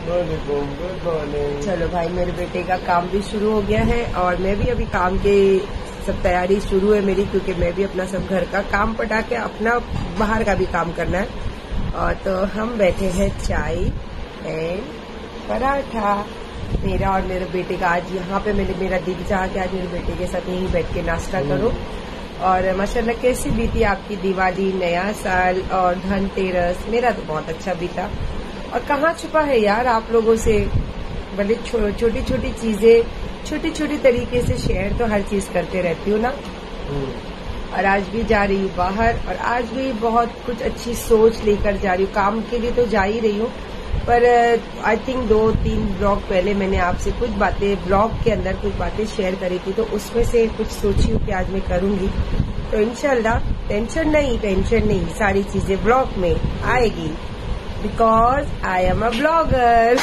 Good morning. चलो भाई, मेरे बेटे का काम भी शुरू हो गया है और मैं भी अभी काम के सब तैयारी शुरू है मेरी, क्योंकि मैं भी अपना सब घर का काम पटा के अपना बाहर का भी काम करना है। और तो हम बैठे हैं चाय एंड पराठा, मेरा और मेरे बेटे का। आज यहाँ पे मेरा दिल चाहा कि आज मेरे बेटे के साथ यहीं बैठ के नाश्ता करो। और माशाल्लाह कैसी बीती आपकी दिवाली, नया साल और धनतेरस? मेरा तो बहुत अच्छा बीता। और कहाँ छुपा है यार आप लोगों से, भले छोटी छोटी चीजें छोटी छोटी तरीके से शेयर तो हर चीज करते रहती हूँ ना। और आज भी जा रही हूँ बाहर, और आज भी बहुत कुछ अच्छी सोच लेकर जा रही हूँ। काम के लिए तो जा ही रही हूँ, पर आई थिंक 2-3 ब्लॉग पहले मैंने आपसे कुछ बातें, ब्लॉग के अंदर कुछ बातें शेयर करी थी, तो उसमें से कुछ सोची हूँ कि आज मैं करूंगी। तो इंशाल्लाह टेंशन नहीं, सारी चीजें ब्लॉग में आएगी, because I am a blogger.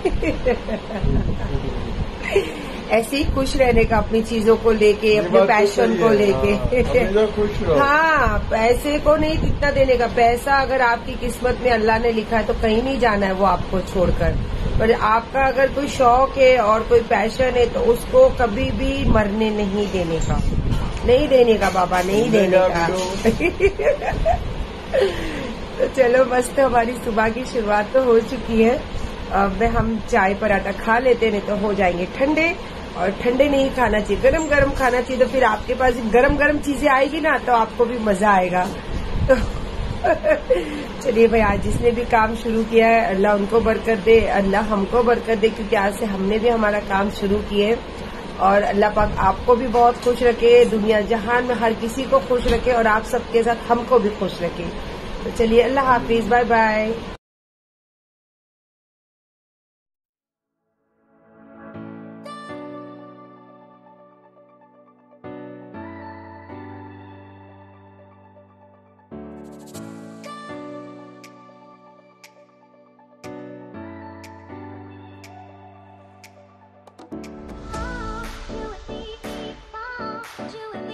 ऐसे ही खुश रहने का अपनी चीजों को लेके, अपने पैशन को लेके। हाँ, पैसे को नहीं कितना देने का। पैसा अगर आपकी किस्मत में अल्लाह ने लिखा है तो कहीं नहीं जाना है वो आपको छोड़कर। पर आपका अगर कोई शौक है और कोई पैशन है तो उसको कभी भी मरने नहीं देने का बाबा, नहीं देने का। तो चलो, मस्त हमारी सुबह की शुरुआत तो हो चुकी है। अब हम चाय पराठा खा लेते, नहीं तो हो जाएंगे ठंडे। और ठंडे नहीं खाना चाहिए, गरम गरम खाना चाहिए। तो फिर आपके पास गरम गरम चीजें आएगी ना, तो आपको भी मजा आएगा। तो चलिए भाई, आज जिसने भी काम शुरू किया है अल्लाह उनको बरकत दे, अल्लाह हमको बरकत दे, क्योंकि आज से हमने भी हमारा काम शुरू किए। और अल्लाह पाक आपको भी बहुत खुश रखे, दुनिया जहान में हर किसी को खुश रखे, और आप सबके साथ हमको भी खुश रखे। तो चलिए, अल्लाह हाफिज, bye bye. You and me,